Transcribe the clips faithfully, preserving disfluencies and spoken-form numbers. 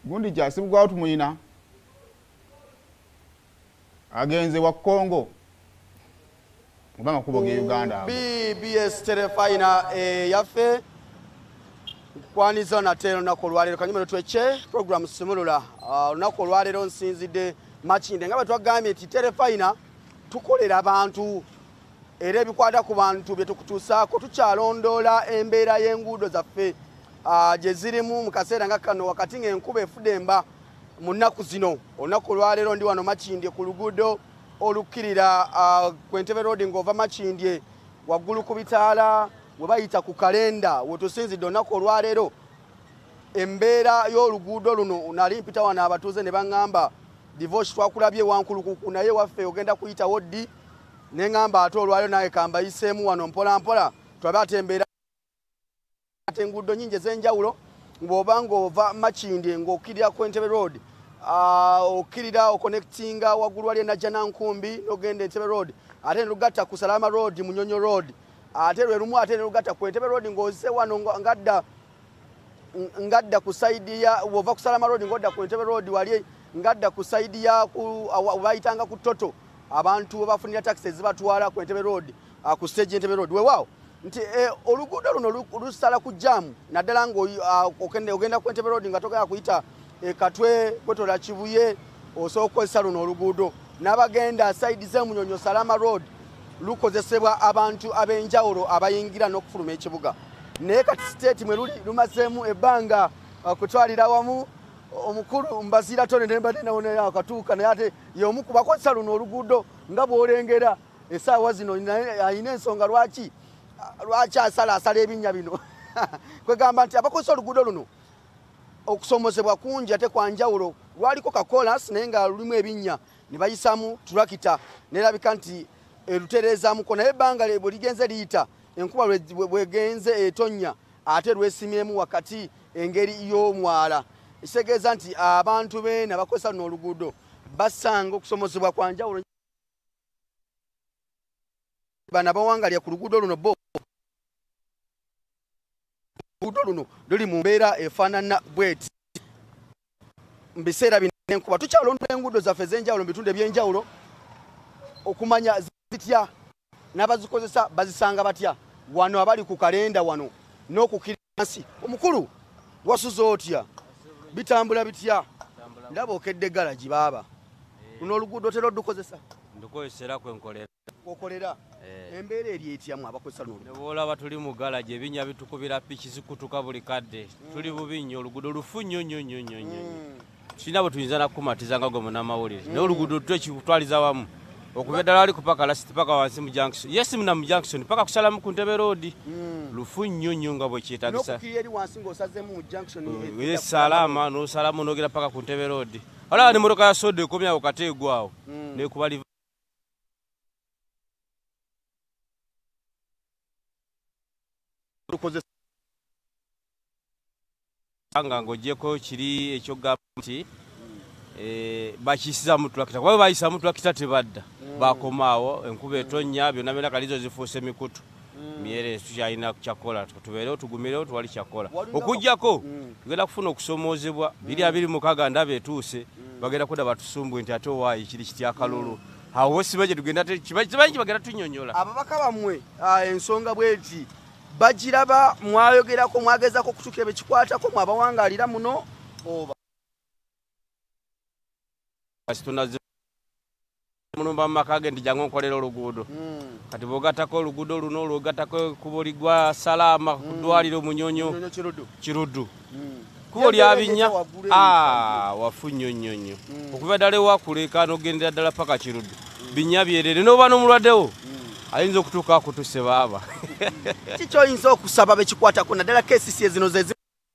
gundi jasibwa tumuyina agenze wa Kongo mubanga kuboge Uganda B B S Terefina e yafe kwaniza na tero nako lwalero kanyume tweche program simulula uh, nako lwalero nsinzide machinde ngaba twagambye ti Terefina tukolera abantu era ebikwata ku bantu bye tukutusaako tukyalondola embeera y'enguudo zaffe uh, gye zirimu mu kaseera nga kano wakati ng'enkuba efudemba mu nnaku zino olunaku lwaleero ndi wano Makindye ku luguudo olukkirira uh, ku Entebbe Road ng'ova Makindye waggulu ku bitaala we bayita ku kalenda wetusinzidde olunaku olwaleero embeera y'oluguudo luno nali mpita wano abatuuze ne baŋŋamba divorce twakulabye wankulukuku naye waffe ogenda kuyitawo ddi ne ŋŋamba ate olwaleero naye kambayiseemu wano mpola mpola tulabe ate embeera ate enguudo nnyingi ez'enjawulo ng'oba ng'ova Makindye ng'okkirira ku Entebbe Road uh, okkirira oconnectinga waggulu wali e Najjanankumbi n'ogenda Entebbe Road ate ne lugatta ku Salama Road Munyonyo Road ate lwe lumu ate ne lugatta ku Entebbe Road ng'ozise wano ngadda ngadda ku side ya wova ku Salama Road ngodda ku Entebbe Road wali ngadda ku side ya ku bayitanga ku Toto abantu bafunira taxi zibatwala ku Entebbe Road uh, ku stage Entebbe Road weewaawo nti eh, oluguudo luno lusala ku jam naddala ngo uh, okende ogenda ku Entebbe Road nga tokera kuyita e Katwe kwetola Kibuye osooka okukozesa luno oluguudo n'abagenda side ze Munyonyo Salama Road lukozesebwa abantu ab'enjawulo abayingira n'okufuluma ekibuga naye kati state mwe luli lumazeemu ebbanga uh, kutwalira wamu omukulu mbazira tone ne mbadde nawona akatuuka naye ate y'omu ku bakozesa luno oluguudo nga bw'olengera essaawa zino ayina ensonga lwaki lwaki asala asala ebinnya bino kwegamba nti abakozesa oluguudo luno okusomozebwa kungi ate kwa njawulo lwaliko kakolas naye nga lulimu ebinnya ne bayisamu turakita nerabika nti erutereezaamuko naye ebbanga bwe ligenze liyita enkuba bwegenze etonnya ate lwesimyemu wakati engeri y'omwala kitegeeza nti abantu beena abakozesa luno oluguudo basanga okusomozebwa kwa njawulo bana bawangalya ku luguudo luno bo oluguudo luno luli mu mbeera efaanana bweti mu biseera bino enkuba tukyalondola enguudo zaffe ez'enjawulo mu bitundu eby'enjawulo okumanya zitya n'abazikozesa bazisanga batya wano abali ku kalenda wano n'okukira nsi omukulu wasuza otya bitambula bitya ndaba okedde galagi baaba luno oluguudo otera oddukozesa ndukozesera kwenkolera okolera embeera eri etyamu abakozesa luno ne bw'olaba tuli mu galagi ebinnya bitukubira piki zikutuka buli kadde tuli bubi nnyo oluguudo lufu nnyo nnyo nnyo nnyo nnyo tulina bwe tuyinza nakukumatiza nga gwe munnamawulire naye oluguudo twekikutwaliza wamu okuva eddala ali ku paka lasiti paka wansi mu junction yes muna mu junction paka kusalamu ku Entebbe Road lufu nnyo nnyo nga bwe kyetagisa salama n'osalamu n'ogera paka ku Entebbe Road olaba ne motoka ya soda ekomya awo kateegwawo nekuba liva nga ng'ogyeko kiri ekyogamba nti bakiyisiza mu tulakita kuba bayisa mu tulakita tebadda bakomaawo enkuba etonnya byonna byonna kalizo zifuuse mikutu myere tukyalina kyakola tubeerewo tugumirewo tuwali kyakola okuggyako tugenda kufuna okusomoozebwa biri abiri mukaaga ndaba etuuse bagenda kudda batusumbwe nti ate owaayi kiri kitya akalulu awo siba gye tugenda kimanyi kibagenda tunyonyola ababaka bammwe ensonga bweti bagiraba mwayogerako mwagezako okutuukira bekikwatako mwabawangaalira muno oba tunaze mulumba makage ndi jango nkolera oluguudo kati bogatako oluguudo luno olwogatako kuboligwa salama kudwaliro Munyonyo Kirudu kubo lyabinya ah wafu nnyo nnyo nnyo okuva ddala ewakuleka n'ogendera ddala paka Kirudu binya byerere n'oba n'omulwaddewo ayinza okutuuka kutuse baaba kikyo oyinza okusaba bekikwatako naddala kesisi ezino ze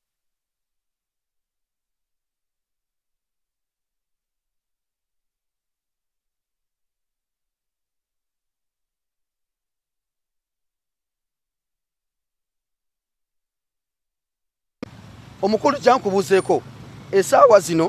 omukulu jankubuuzeeko essaawa zino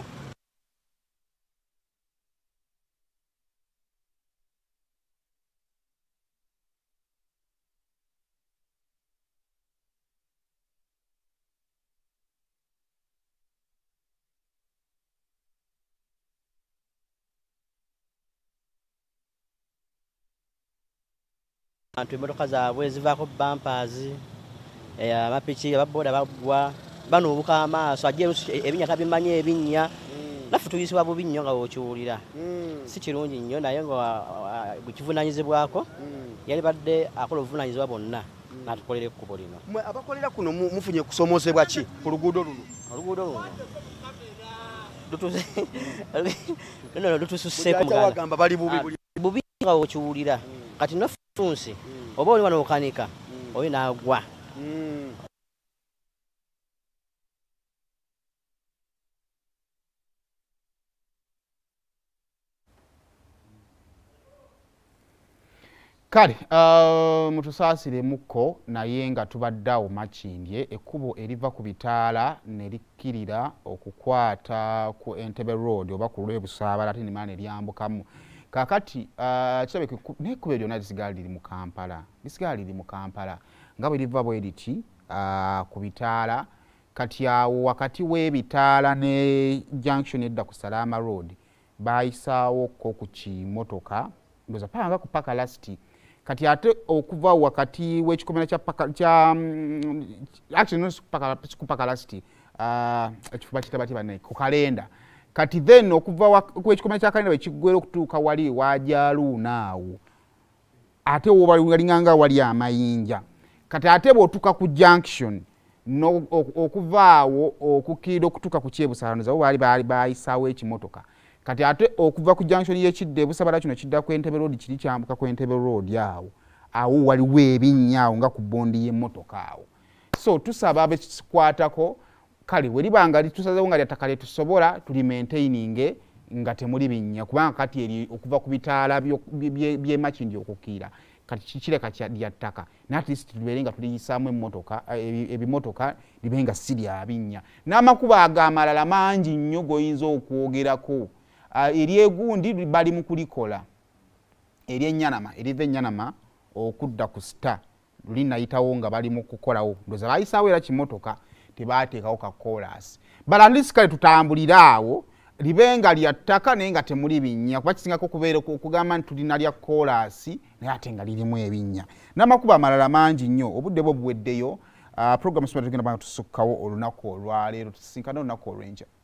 abantu emmotoka zaabwe zivaako bumpers amapiki ababoda bagwa banuubuka amaaso ajja ebinnya tabimanya ebinnya naffe tuyisibwa bubi nnyo nga bw'okiwulira si kirungi nnyo naye nga bwekivunaanyizibwako yali badde akola obuvunaanyizibwa bonna n'atukolera ekkubo lino. Mmwe abakolera kuno mufunye kusomoozebwa ki ku luguudo luno? Oluguudo luno luno lutususseeko mugamba bali bubi buli bubi nga bw'okiwulira kati naffe tunsi oba oli wano okanika oyo n'agwa. Kale uh, mutusaasiremukko naye nga tubaddeawo Makindye ekkubo eriva ku bitaala ne likkirira okukwata ku Entebbe Road oba ku lw'ebusaabala ate nimala ne lyambukamu. Kaakati uh, kirabika n'ekkubo lyonna lisigala liri mu Kampala lisigala liri mu Kampala nga bwe liva bwe liti uh, ku bitaala kati awo wakati w'ebitaala ne junction edda ku Salama Road baayisaawo ko ku kimotoka ndoza panga ku paka lasti kati ate okuva wakati w'ekikomera kya paka kya um, actually no paka paka lasti uh, ekifuba kitabati bane ku kalenda kati then okuva w'ekikomera kya kalenda ekigwera okutuuka wali wajalunaawo ate wobalinganga wali amayinja kati ate bw'otuuka ku junction no okuvaawo okukkirira okutuuka ku kyebusaalano zabo baali baali baayisaawo ekimotoka kati ate okuva ku junction y'ekidde ebusabala kino kidda ku Entebbe Road kiri kyambuka ku Entebbe Road awo awo waliwo ebinnya nga ku bondi y'emmotoka awo. So tusaba abekikwatako kale we libanga litusazewo nga lyataka lyetusobola tuli maintaining nga temuli binnya kubanga kati eri okuva ku bitaala by'e Makindye okukkira kati kikireka lyattaka ne at least tubeere nga tuliyisaamu emmotoka ebimotoka libe nga si lya binnya n'amakuba ag'amalala mangi nnyo goyinza okwogerako. Uh, eryegundi bali mu kulikola eryenyanama eriva enyanama okudda ku sta lulinayitawo nga bali mu kukolawo ndoza bayisaawo era kimotoka tebaateekawo ka kolas balalisikale tutambulira awo libe nga lya ttaka naye nga temuli binnya kuba kisingako kubeera okugamba nti tulina lya kolasi naye ate nga lirimu ebinnya n'amakuba amalala mangi nnyo obudde bwo buweddeyo. uh, program sima tugenda banga tusukkawo olunaku olwaleero tusisinkana olunaku olw'enkya.